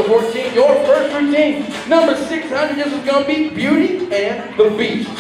14, your first routine. Number 600, this is going to be Beauty and the Beast.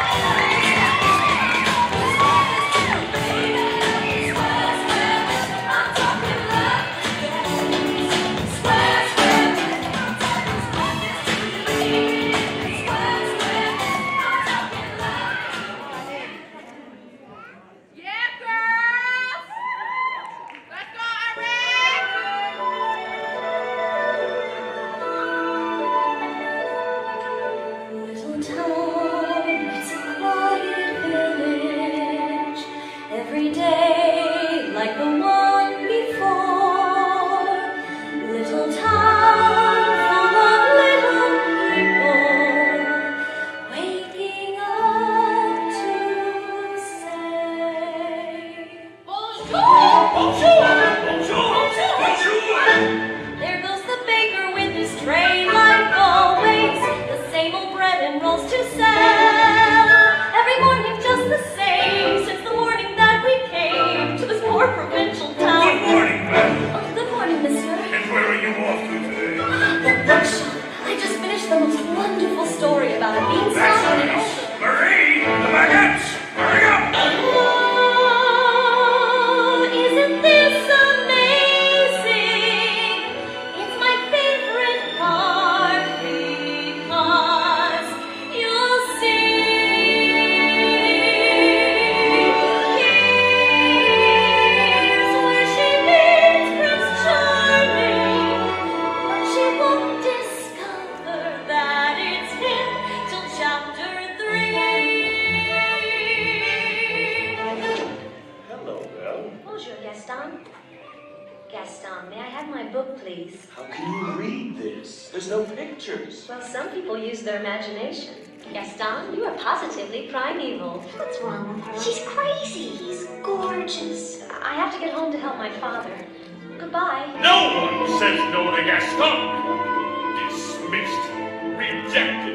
Gaston, may I have my book, please? How can you read this? There's no pictures. Well, some people use their imagination. Gaston, you are positively primeval. What's wrong with her? She's crazy. He's gorgeous. I have to get home to help my father. Goodbye. No one says no to Gaston. Dismissed, rejected,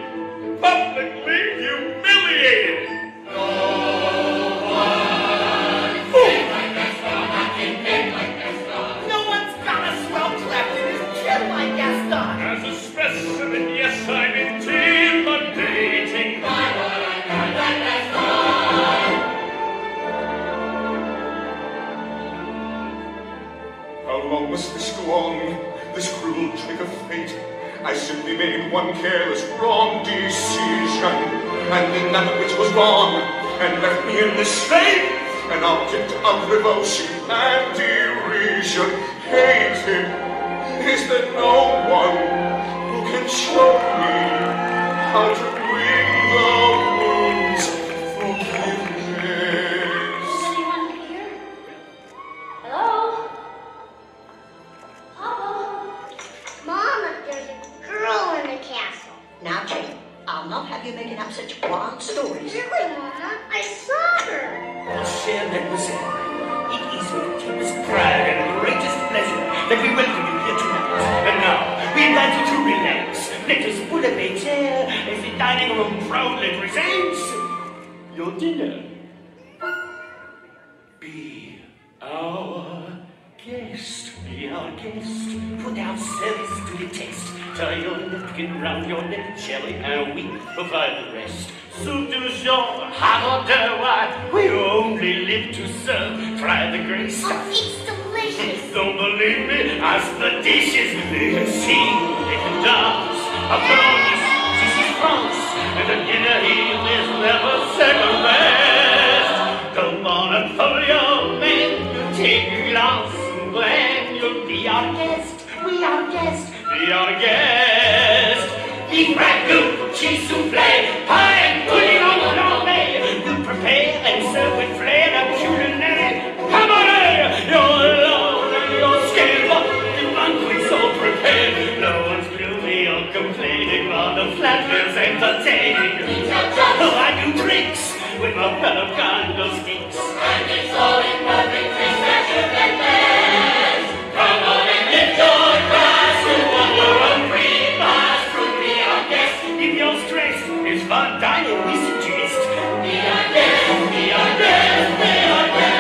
publicly humiliated. As a specimen, yes, I'm intimidating. How long must this go on, this cruel trick of fate? I simply made one careless wrong decision, and in that which was wrong, and left me in this state, an object of revulsion and derision. Hated. Is there no one who can show me how to bring the wounds forgiveness? Is anyone here? Hello? Papa? Mama, there's a girl in the castle. Now, Jane, I'll not have you making up such wild stories. Really, Mama? I saw her. Cher, mademoiselle, it is with deepest pride and greatest pleasure that we welcome you here tonight. And now, we invite you to relax. Let us pull up a chair as the dining room proudly presents your dinner. Be our guest. Be our guest. Put our service to the test. Tie your napkin round your neck, Shelley, and we provide the rest. Soup du jour, hot or wine, we only live to serve. Try the great stuff. Oh, it's delicious. Don't believe me? Ask the dishes. They can sing, they can dance. A bonus, this is France, and a dinner here is never second best. Come on and pull your men, you take a glance, and then you'll be our guest. We our guest. Be our guest. Beef ragout, cheese soufflé, pie and pudding on the Normay. You prepare and serve with flair and culinary. Come on in, you're alone and you're scared, but the banquet's all prepared. No one's gloomy or complaining, while the flatter's entertaining. Oh, I do tricks with my fellow candlesticks. And it's all in perfect succession and best. Come on and lift your glass to one more free pass. Be our guest. If you're stressed, it's fun dining we suggest. Be our guest, be our guest, be our guest.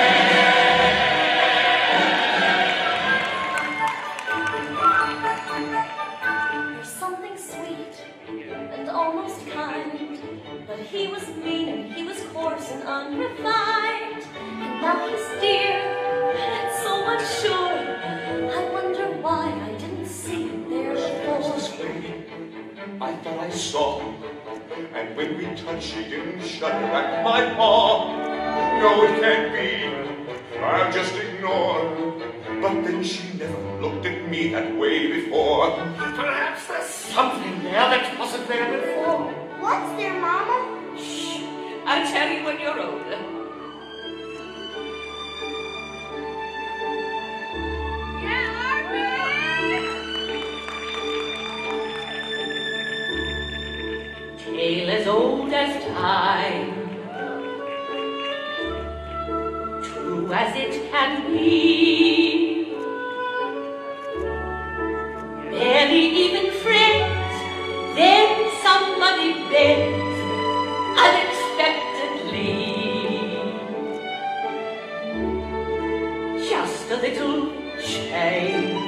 unrefined, and now he's dear, and so much sure. I wonder why I didn't see him there before. This way, I thought I saw, and when we touched, she didn't shudder at my paw. No, it can't be. I'll just ignore. But then she never looked at me that way before. Perhaps there's something there that wasn't there before. What's there, Mama? Shh. I'll tell you when you're older. Tale as old as time, true as it can be. Barely even friends, then somebody bends unexpectedly. Just a little change,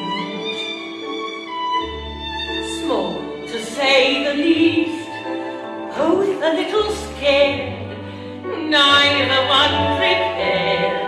small to say the least. Both a little scared, neither one prepared.